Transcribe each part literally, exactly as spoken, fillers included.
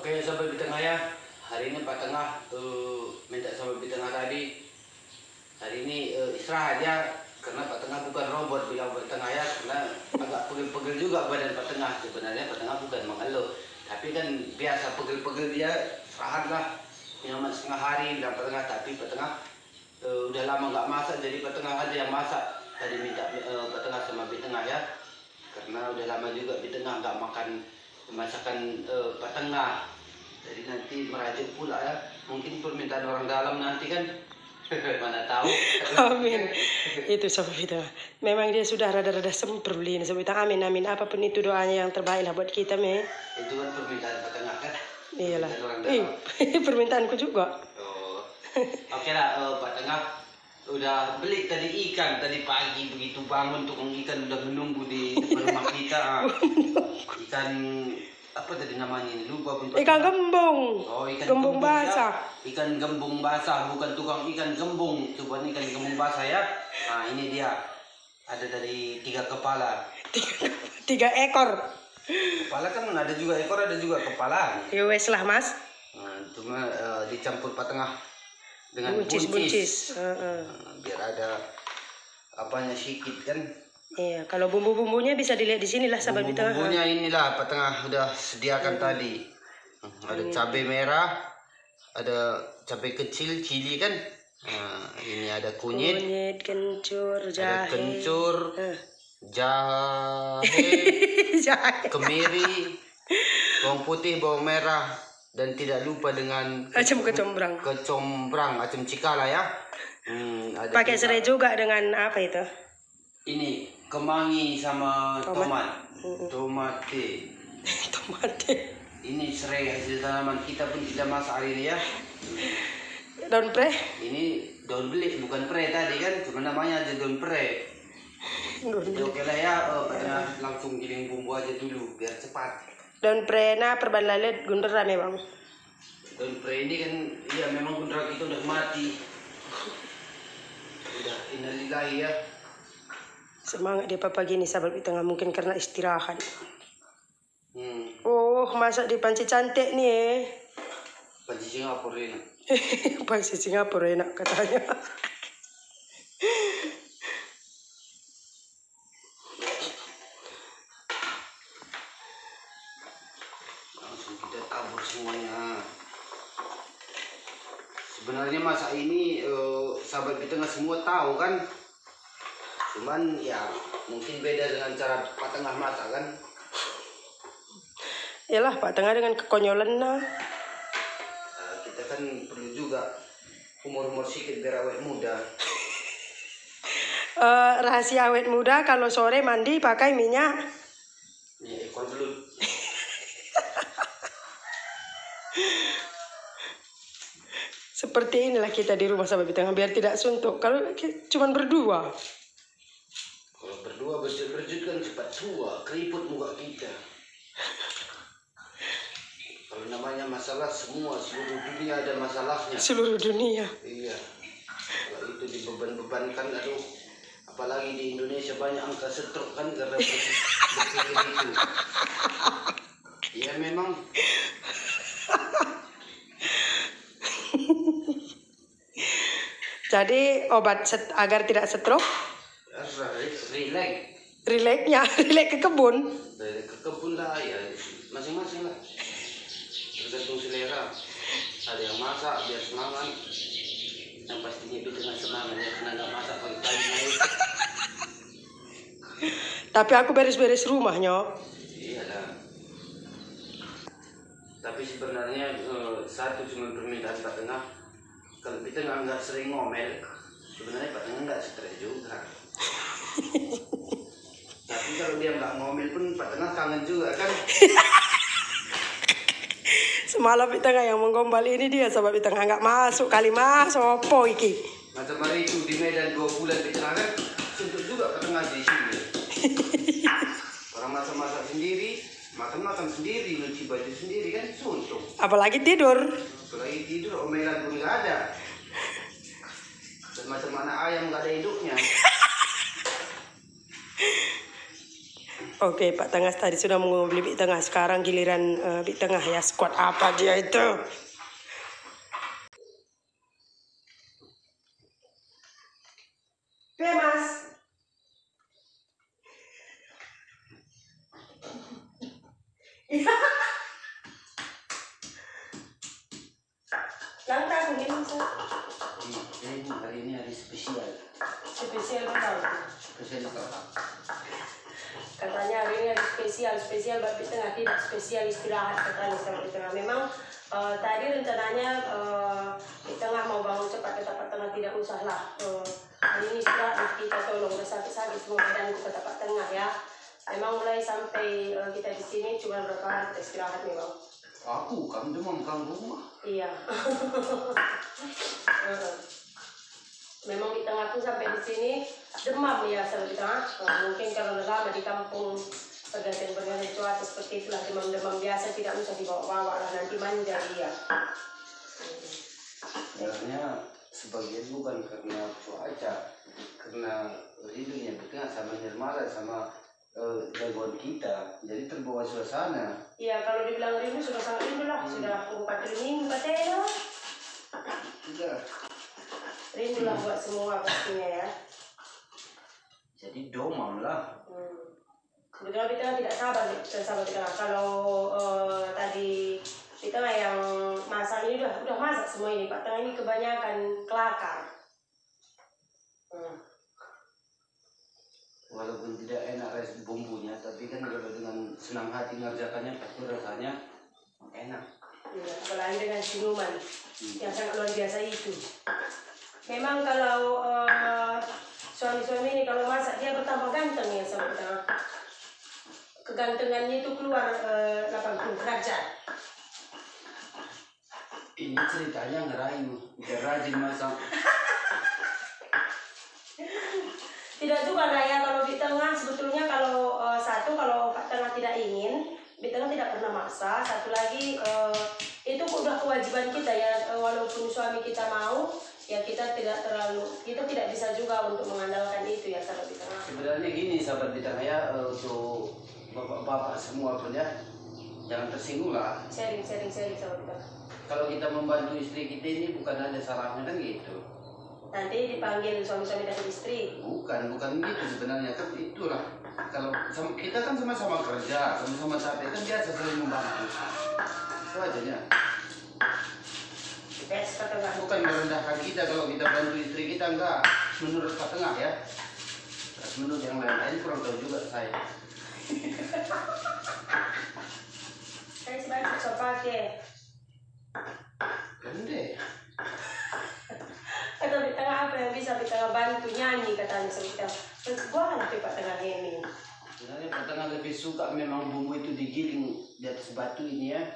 Oke, sahabat di tengah ya. Hari ini Pak Tengah uh, minta sahabat di tengah tadi. Hari ini uh, istirahat ya, karena Pak Tengah bukan robot, bilang Pak Tengah ya, karena agak pegel-pegel juga badan Pak Tengah. Sebenarnya Pak Tengah bukan mengeluh, tapi kan biasa pegel-pegel dia, istirahatlah. Nyaman setengah hari bilang Pak Tengah, tapi Pak Tengah uh, udah lama nggak masak, jadi Pak Tengah aja yang masak. Tadi minta uh, Pak Tengah sama Bi Tengah ya, karena udah lama juga Bi Tengah nggak makan masakan uh, Pak Tengah. Jadi nanti merajuk pula ya, mungkin permintaan orang dalam nanti kan. Mana tahu. Amin. Itu Sobat Vita. Memang dia sudah rada-rada semprul ini Sobat Vita. Amin amin. Apapun itu doanya yang terbaik lah buat kita me. Itu kan permintaan Pak Tengah kan. Iyalah. Eh, permintaanku juga. Oh. Oke lah, uh, Pak Tengah udah beli tadi ikan tadi pagi, begitu bangun tukang ikan udah menunggu di depan rumah kita. Ikan apa tadi namanya ini, lupa pun. Ikan gembung. Oh, ikan gembung gembung basah. Ya. Ikan gembung basah, bukan tukang ikan gembung, coba ikan gembung basah ya. Nah ini dia, ada dari tiga kepala. Tiga, tiga ekor. Kepala kan ada juga ekor, ada juga kepala. Ya wes lah mas. Nah, cuma uh, dicampur Pak Tengah dengan buncis, buncis. Uh, uh. Nah, biar ada apanya sedikit kan. Iya, kalau bumbu-bumbunya bisa dilihat di sini lah sahabat Vita. Bumbunya inilah Pak Tengah udah sediakan hmm. tadi. Ada hmm. cabai merah, ada cabai kecil, cili kan. Nah, ini ada kunyit, kunyit, kencur, jahe, ada kencur, uh. jahe, jahe, kemiri, bawang putih, bawang merah, dan tidak lupa dengan macam kecombrang, kecombrang, macam cikala ya. Hmm, pakai serai juga dengan apa itu? Ini kemangi sama tomat, tomat, tomate, tomate. Ini serai hasil tanaman kita pun tidak masak hari ini ya. Daun pre? Ini daun belik bukan pre tadi kan, cuma namanya aja daun pre. Daun oke lah ya, oh, karena langsung giling bumbu aja dulu biar cepat. Daun pre na perban lalet gundera memang. Daun pre ini kan, iya memang gundera kita udah mati. Udah innalillahi ya. Semangat dia papa gini sahabat di tengah, mungkin karena istirahat. Hmm. Oh, masak di panci cantik nih eh. Panci Singapura enak. Panci Singapura enak katanya. Langsung kita tabur semuanya. Sebenarnya masak ini eh, sahabat di tengah semua tahu kan. Cuman ya mungkin beda dengan cara Pak Tengah masak kan. Yalah Pak Tengah dengan kekonyolan nah. Nah, kita kan perlu juga humor-humor sedikit biar awet muda. uh, rahasia awet muda kalau sore mandi pakai minyak. Minyak ekor belut. Seperti inilah kita di rumah sahabat di tengah biar tidak suntuk. Kalau cuma berdua. Kalau berdua berjut-berjut kan cepat tua, keriput muka kita. Kalau namanya masalah semua, seluruh dunia ada masalahnya. Seluruh dunia. Iya. Kalau itu dibeban-bebankan, aduh. Apalagi di Indonesia banyak angka stroke kan karena berpikir itu. Iya memang. Jadi obat set, agar tidak stroke. Relax. Relaxnya, relax ke kebun. Ke kebun lah ya, masing-masing lah. Tergantung selera. Ada yang masak biar semangat. Yang pastinya itu dengan semangat ya, karena nggak masak pagi-pagi. Tapi aku beres-beres rumahnya. Iyalah. Tapi sebenarnya satu cuma permintaan Pak Tengah. Kalau kita nggak sering ngomel, sebenarnya Pak Tengah nggak stres juga. Tapi kalau dia nggak ngomel pun Pak Tengah kangen juga kan. Semalam di tengah yang menggombal ini dia sebab di tengah nggak masuk kali masuk apa iki. Macam hari itu di Medan dua bulan di tengah kan suntuk juga Pak Tengah di sini. Orang masak-masak sendiri, makan-makan sendiri, nyuci baju sendiri kan suntuk. Apalagi tidur. Apalagi tidur omelan pun nggak ada. Dan macam mana ayam nggak ada induknya. Oke, Pak Tengah tadi sudah mau beli Bik Tengah. Sekarang giliran uh, Bik Tengah ya. Squad apa dia itu? Oke, Mas. Langkah mungkin Mas. Jadi hari ini hari spesial. Spesial betul. Spesial apa? Katanya hari ini hari spesial, spesial Bik Tengah, tidak spesial istirahat katanya sama Bik Tengah. Memang uh, tadi rencananya uh, Bik Tengah mau bangun cepat, kata Pak Tengah tidak usah lah. Uh, hari ini istirahat kita tolong, udah sakit-sakit semua badan kata Pak Tengah ya. Memang mulai sampai uh, kita di sini cuma berapa hari kita istirahat memang. Aku, kamu demam kamu rumah. Iya. uh, Memang di tengah pun sampai di sini demam ya sama di tengah. Uh, mungkin kalau lama di kampung pergantian-pergantian cuaca seperti itulah, demam-demam biasa tidak usah dibawa-bawa lah, nanti manja dia. Sebenarnya sebagian bukan karena cuaca, karena rindunya kita sama Nirmala sama uh, jagoan kita, jadi terbawa suasana. Iya, kalau dibilang rindu sudah sangat rindu lah, hmm. sudah empat minggu katanya. Sudah. Rindu lah buat semua pastinya ya. Jadi domam lah. Hmm. Sebetulnya kita tidak sabar, kita sabar kita. Kalau uh, tadi kita yang masak ini udah udah masak semua ini, Pak Tengah ini kebanyakan kelakar. Hmm. Walaupun tidak enak res bumbunya, tapi kan kalau dengan senang hati mengerjakannya pasti rasanya enak. Iya, apalagi dengan siluman hmm. yang sangat luar biasa itu. Memang kalau uh, suami-suami ini kalau masak dia bertambah ganteng ya sama kita. Kegantengannya itu keluar uh, delapan puluh derajat. Ini ceritanya ngerayu, biar rajin masak. Tidak juga lah ya, kalau di tengah sebetulnya kalau uh, satu kalau Pak Tengah tidak ingin, di tengah tidak pernah masak. Satu lagi uh, itu udah kewajiban kita ya, uh, walaupun suami kita mau, ya kita tidak terlalu, kita tidak bisa juga untuk mengandalkan itu ya sahabat di tengah. Sebenarnya gini sahabat di tengah ya, uh, untuk bapak-bapak semua pun ya, jangan tersinggung lah. Sharing, sharing, sharing sahabat di tengah. Kalau kita membantu istri kita ini bukan ada salahnya kan gitu. Nanti dipanggil suami-suami dari istri. Bukan, bukan gitu sebenarnya kan itulah. Kalau sama, kita kan sama-sama kerja, sama-sama capek kan biasa saling membantu. Itu aja ya. Yes, Pak Tengah. Bukan merendahkan kita kalau kita bantu istri kita, enggak. Menurut Pak Tengah ya. Menurut yang lain-lain kurang tahu juga saya. Saya sebenarnya bisa pakai. Gede. Atau di tengah apa yang bisa di tengah bantu nyanyi katanya sebenarnya. Buah nanti Pak Tengah ini. Sebenarnya Pak Tengah lebih suka memang bumbu itu digiling di atas batu ini ya.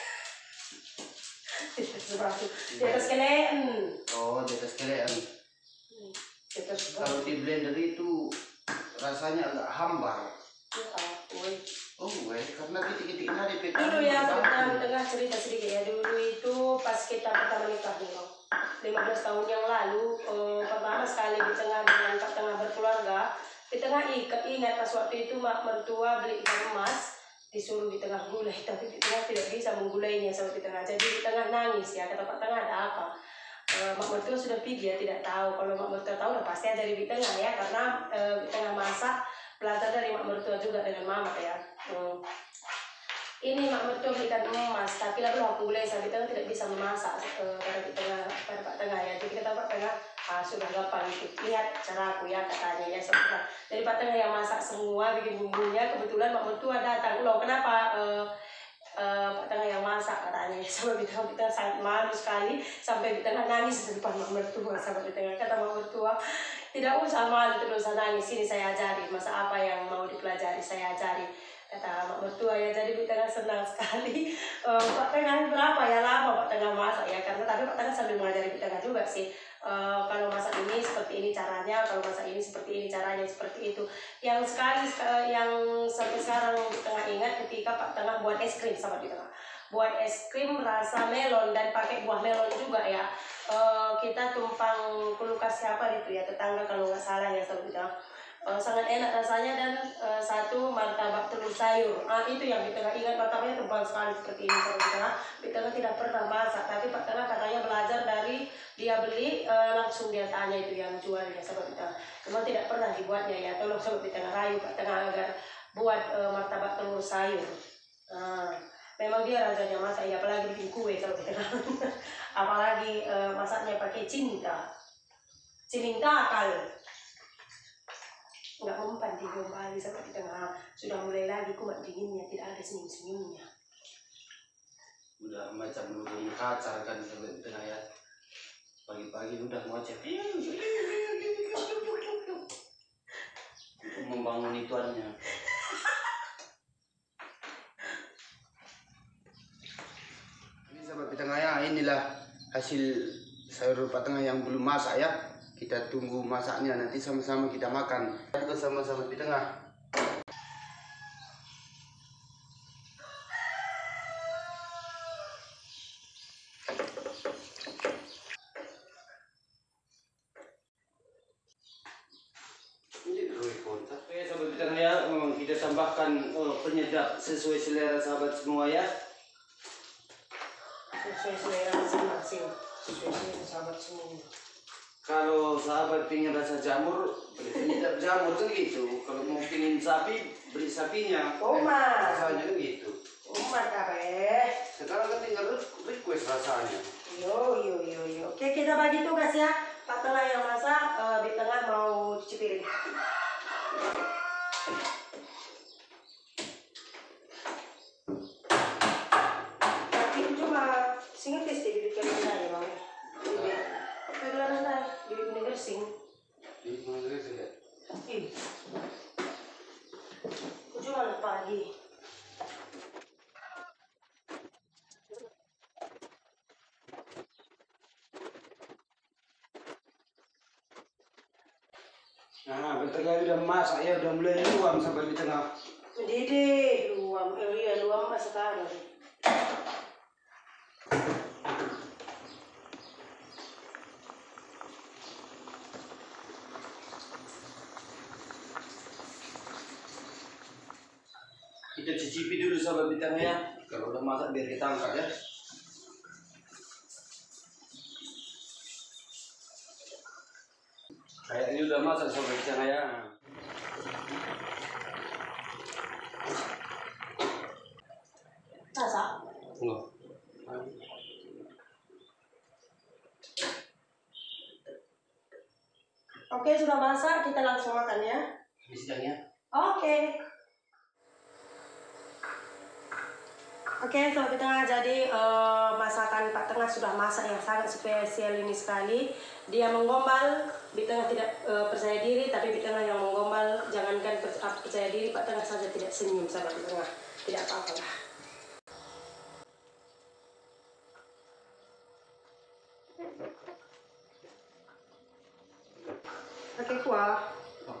Di atas batu, di atas kelean. Oh, di atas kelean. Kalau di blender itu rasanya agak hambar. Oh, weh, karena titik-titik nadi P K. Dulu ya, kita tengah cerita sedikit ya. Dulu itu pas kita pertama nikah nih, lima belas tahun yang lalu, eh, pertama sekali di tengah dengan Pak Tengah berkeluarga, di tengah ikat ingat pas waktu itu mak mertua beli ikan emas, disuruh di tengah gulai, tapi di tengah tidak bisa menggulainya sampai di tengah. Jadi di tengah nangis ya, kata Pak Tengah ada apa? E, mak mertua sudah pergi ya, tidak tahu. Kalau mak mertua tahu udah pasti ada di tengah ya, karena e, di tengah masak belajar dari mak mertua juga dengan mama ya. Hmm. Ini mak mertua belikan emas, tapi lalu aku gulai sampai tengah tidak bisa memasak e, pada di tengah pada Pak Tengah ya. Jadi kata Pak Tengah, ah, sudah gampang itu, lihat cara aku ya katanya ya. Sebenarnya dari Pak Tengah yang masak semua bikin bumbunya, kebetulan mak mertua datang. Loh kenapa e, e, Pak Tengah yang masak katanya? Sampai di tengah kita sangat malu sekali, sampai di tengah nangis di depan mak mertua. Sampai di tengah kata mak mertua, tidak usah malu, tidak usah nangis, ini saya ajari, masa apa yang mau dipelajari saya ajari. Kata mak mertua ya, jadi Bik Tengah senang sekali. uh, Pak Tengah berapa ya lama Pak Tengah masak ya, karena tapi Pak Tengah sambil mengajari Bik Tengah juga sih. Uh, kalau masak ini seperti ini caranya, kalau masak ini seperti ini caranya, seperti itu. Yang sekali uh, yang sampai sekarang Bik Tengah ingat ketika Pak Tengah buat es krim sama Bik Tengah. Buat es krim rasa melon dan pakai buah melon juga ya. Uh, kita tumpang kulkas siapa itu ya, tetangga kalau nggak salah ya sama Bik Tengah. Uh, sangat enak rasanya dan uh, satu martabak telur sayur. Ah, itu yang di tengah ingat martabaknya tebal sekali seperti ini sahabat di tengah. Di tengah tidak pernah masak, tapi Pak Tengah katanya belajar dari dia beli eh, langsung dia tanya itu yang jualnya sahabat di tengah. Memang tidak pernah dibuatnya ya. Tolong sahabat di tengah rayu Pak Tengah agar buat eh, martabak telur sayur. Nah, memang dia rajanya masak ya, apalagi bikin kue sahabat di tengah. Apalagi eh, masaknya pakai cinta. Cinta kali. Nggak mempan di kembali sampai di tengah, sudah mulai lagi kumat dinginnya, tidak ada senyum-senyumnya. Udah macam burung kacar kan sampai di tengah ya. Pagi-pagi udah ngoceh. Untuk membangun ituannya. Ini sahabat di tengah ya, inilah hasil sayur Pak Tengah yang belum masak ya. Kita tunggu masaknya, nanti sama-sama kita makan. Kita sama-sama di tengah. Ini ricotta. Oke, sahabat di tengah ya, kita tambahkan oh, penyedap sesuai selera sahabat semua ya. Sesuai selera masing-masing, sesuai selera sahabat semua. Kalau sahabat pingin rasa jamur, beli penyedap jamur kan gitu. Kalau mau pingin sapi, beli sapinya. Oma. Rasanya kan gitu. Oma kabeh. Sekarang kan tinggal request rasanya. Yo yo yo yo. Oke, kita bagi tugas ya. Pak Tengah yang masak, uh, di tengah mau cuci piring. Tapi cuma singet tes di bikin ini mau. Pegelaran dah, di bikin gersing. Di mana sih ya? Ih. Aku cuma pagi. Nah, bentar lagi udah masak ya, udah mulai luam sampai di tengah. Mendidih, luam, eh iya luam mas sekarang. Kita cicipi dulu sahabat di tengah ya. Kalau udah masak biar kita angkat ya. Kayaknya udah masak sahabat di tengah ya. Masak? Enggak. Oke, sudah masak, kita langsung makan ya. Ini sidangnya. Oke. Oke, sobat Tengah, jadi uh, masakan Pak Tengah sudah masak yang sangat spesial ini sekali. Dia menggombal, Di Tengah tidak uh, percaya diri, tapi Di Tengah yang menggombal. Jangankan per percaya diri, Pak Tengah saja tidak senyum, sahabat Di Tengah. Tidak apa-apa lah. Oke, kuah.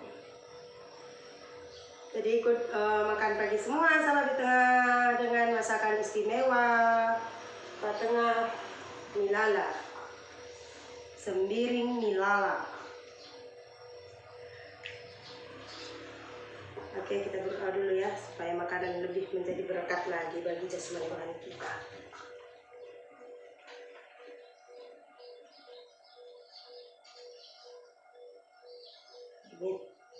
Jadi ikut uh, makan pagi semua sahabat Di Tengah dengan masakan istimewa Pak Tengah Milala, sembiring Milala. Oke, kita berdoa dulu ya supaya makanan lebih menjadi berkat lagi bagi jasmani rohani kita. Amin.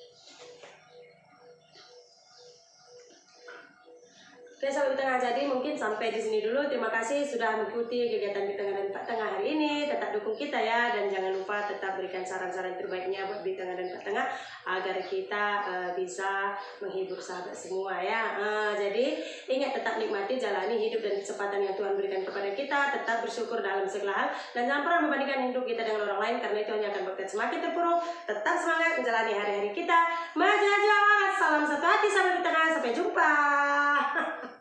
Oke sahabat Di Tengah, jadi mungkin sampai di sini dulu. Terima kasih sudah mengikuti kegiatan Di Tengah dan Pak Tengah hari ini. Tetap dukung kita ya, dan jangan lupa tetap berikan saran-saran terbaiknya buat Di Tengah dan Pak Tengah agar kita uh, bisa menghibur sahabat semua ya. Uh, jadi ingat, tetap nikmati, jalani hidup dan kesempatan yang Tuhan berikan kepada kita. Tetap bersyukur dalam segala hal dan jangan pernah membandingkan hidup kita dengan orang lain, karena itu hanya akan membuat kita semakin terpuruk. Tetap semangat menjalani hari-hari kita. Majaja, salam satu hati sahabat Di Tengah, sampai jumpa.